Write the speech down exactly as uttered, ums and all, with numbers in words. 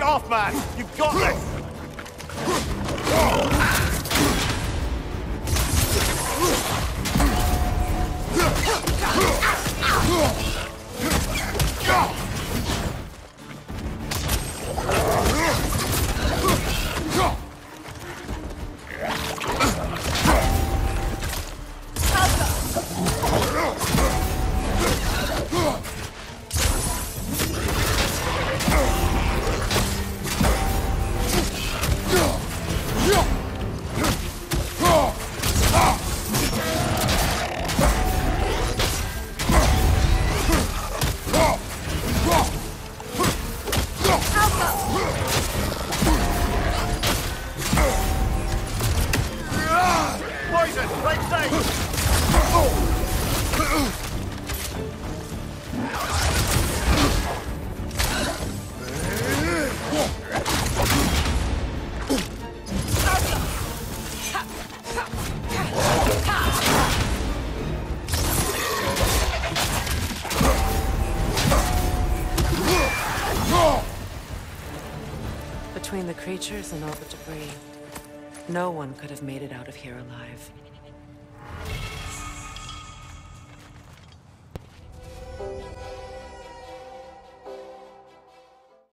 off, man! You've got this! Poison! Right side! Between the creatures and all the debris, no one could have made it out of here alive.